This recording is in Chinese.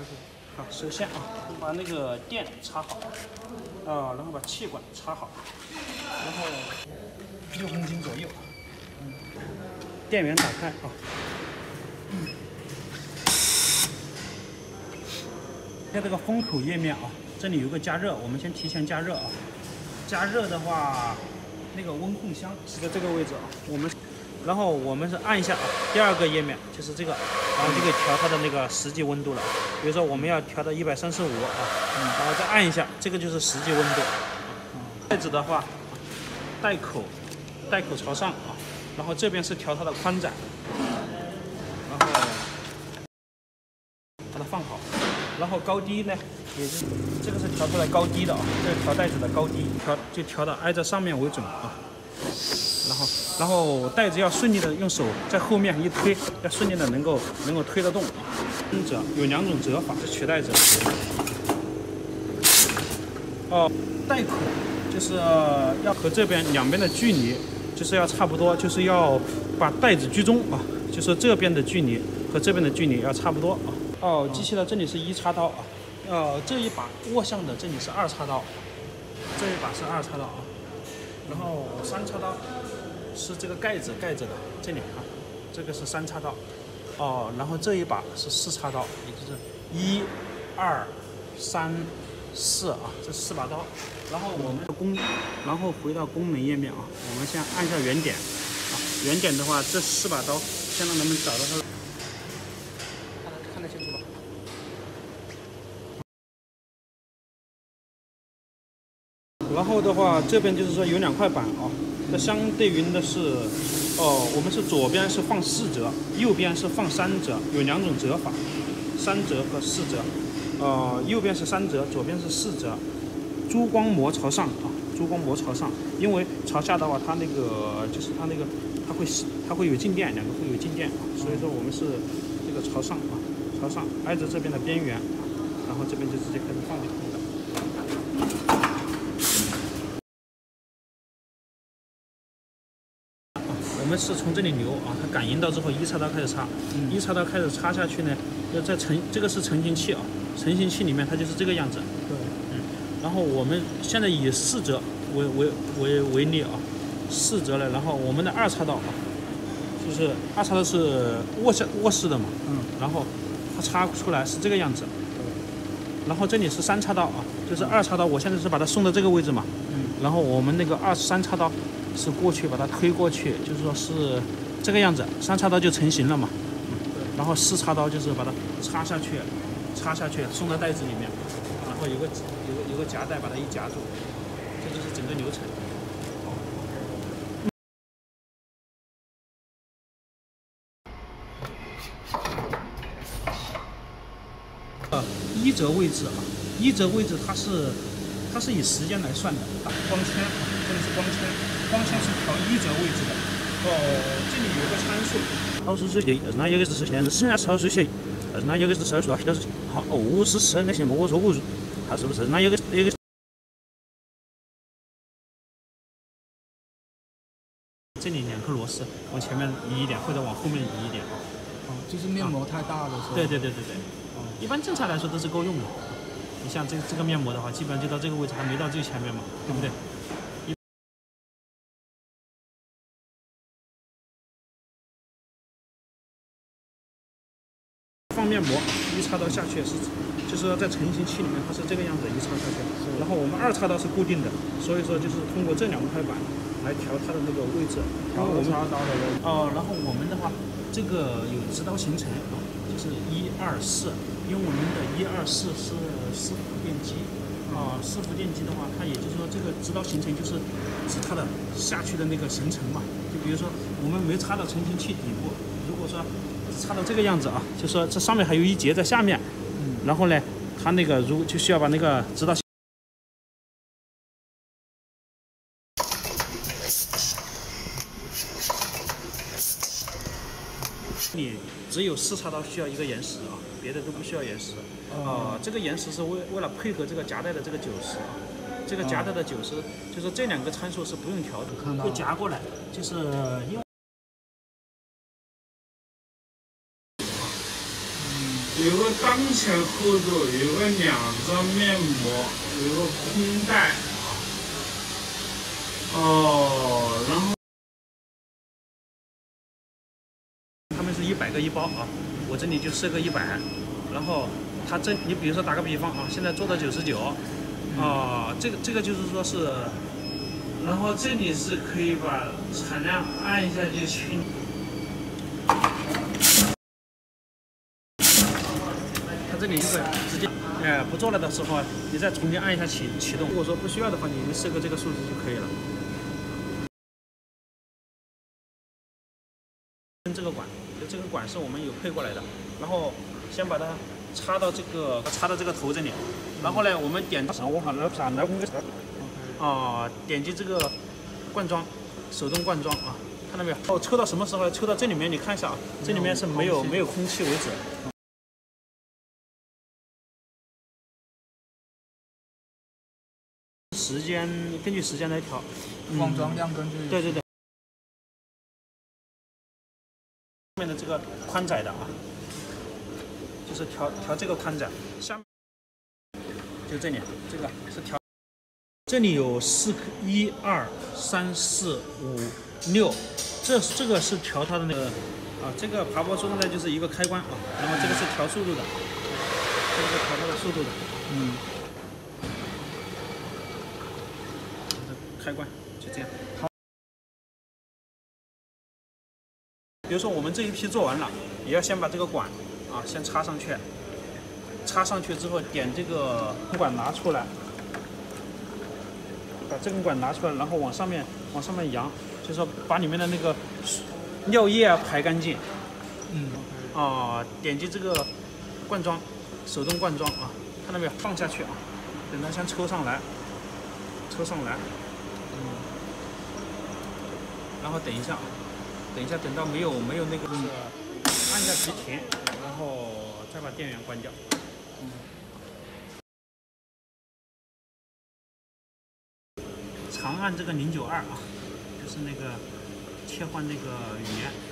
好，首先啊，把那个电插好，然后把气管插好，然后6公斤左右，电源打开啊，看这个风口页面啊，这里有个加热，我们先提前加热啊。加热的话，那个温控箱是在这个位置啊，然后我们是按一下啊，第二个页面就是这个，然后就可以调它的那个实际温度了。比如说我们要调到135啊，然后再按一下，这个就是实际温度。袋子的话，袋口朝上啊，然后这边是调它的宽窄，然后把它放好，然后高低呢，也是这个是调出来高低的啊，这是调袋子的高低，调到挨着上面为准啊。然后袋子要顺利的用手在后面一推，要顺利的能够推得动啊。折有2种折法，是取袋子。袋口就是要和这边两边的距离就是要差不多，就是要把袋子居中啊，就是这边的距离和这边的距离要差不多啊。机器的这里是1插刀啊，这一把握向的这里是2插刀，这一把是2插刀啊，然后3插刀是这个盖着的这里啊，这个是3插刀然后这一把是4插刀，也就是1、2、3、4啊，这4把刀。然后我们然后回到功能页面啊，我们先按一下原点啊，原点的话，这4把刀，先让他们找到它，看得清楚吧？然后的话，这边就是说有2块板啊，这相对于的是，我们是左边是放4折，右边是放3折，有2种折法，3折和4折。右边是3折，左边是4折。珠光膜朝上啊，珠光膜朝上，因为朝下的话，它会有静电，2个会有静电啊，所以说我们是这个朝上啊，朝上挨着这边的边缘啊，然后这边就直接开始放就可以了。我们是从这里流啊，它感应到之后1插刀开始插，1插刀开始插下去呢，要在这个是成型器啊，成型器里面它就是这个样子。对。然后我们现在以4折为例啊，4折了，然后我们的2插刀啊，就是2插刀是卧式的嘛，然后它插出来是这个样子，然后这里是3插刀啊，就是2插刀，我现在是把它送到这个位置嘛，然后我们那个3插刀是过去把它推过去，就是说是这个样子，3插刀就成型了嘛，然后4插刀就是把它插下去送到袋子里面，然后有个夹带把它一夹住，这就是整个流程。1折位置啊，1折位置它是以时间来算的，光圈啊，这里是光圈，光圈是调1折位置的。这里有个参数，超时时间，那有个是现在是超时线，那有个是超时多少时，好，54那些么我说50，它是不是？那有个。这里2颗螺丝往前面移一点，或者往后面移一点。 就是面膜太大了，是吧？ 对。一般正常来说都是够用的。你像这个面膜的话，基本上就到这个位置，还没到最前面嘛，对不对？放面膜1插刀下去就是说在成型器里面它是这个样子1插下去，然后我们2插刀是固定的，所以说就是通过这2块板来调它的那个位置，然后我们插刀的位置。然后我们的话，这个有直刀形成啊，就是1、2、4，因为我们的1、2、4是4伏电机，4伏电机的话，它也就是说这个直刀形成就是指它的下去的那个行程嘛。就比如说我们没插到成型器底部，如果说插到这个样子啊，就说这上面还有一节在下面，然后呢，它那个如果就需要把那个直刀。你只有4插刀需要一个延时啊，别的都不需要延时。这个延时是为了配合这个夹带的这个90啊，这个夹带的90，就是这2个参数是不用调的，会夹过来，就是因为有个大当前后座有个2张面膜，有个空袋。哦，然后他们是100个一包啊，我这里就设个100，然后他这你比如说打个比方啊，现在做到99，啊，这个就是说是，然后这里是可以把产量按一下就清。它这里就会直接，不做了的时候，你再重新按一下启动。如果说不需要的话，你就设个这个数字就可以了。这个管，这个管是我们有配过来的，然后先把它插到这个头这里，然后呢，我们点点击这个灌装，手动灌装啊，看到没有？哦，抽到什么时候？抽到这里面，你看一下啊，这里面是没有空气为止。时间根据时间来调， 灌装量根据对。上面的这个宽窄的啊，就是调这个宽窄，下面就这里，这个是调，这里有1、2、3、4、5、6，这个是调它的那个啊，这个爬坡输送带就是一个开关啊，然后这个是调速度的，这个是调它的速度的，开关就这样。比如说我们这一批做完了，也要先把这个管啊先插上去，插上去之后点这个管拿出来，把这根管拿出来，然后往上面扬，就是说把里面的那个尿液啊排干净。点击这个灌装，手动灌装啊，看到没有？放下去啊，等它先抽上来，然后等一下，等到没有那个，按下急停，然后再把电源关掉。长按这个092啊，就是那个切换那个语言。